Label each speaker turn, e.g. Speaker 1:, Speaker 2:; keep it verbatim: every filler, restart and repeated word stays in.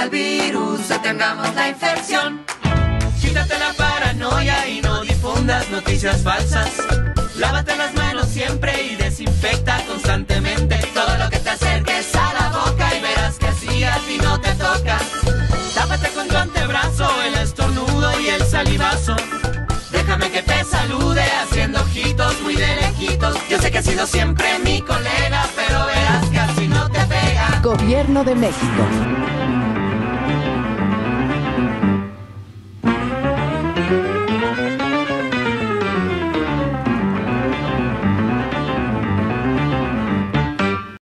Speaker 1: al virus, detengamos la infección. Quítate la paranoia y no difundas noticias falsas. Lávate las manos siempre y desinfecta constantemente todo lo que te acerques a la boca y verás que así a ti no te toca. Tápate con tu antebrazo el estornudo y el salivazo. Déjame que te salude haciendo ojitos muy de lejitos. Yo sé que has sido siempre mi colega, pero verás que así no te pega.
Speaker 2: Gobierno de México.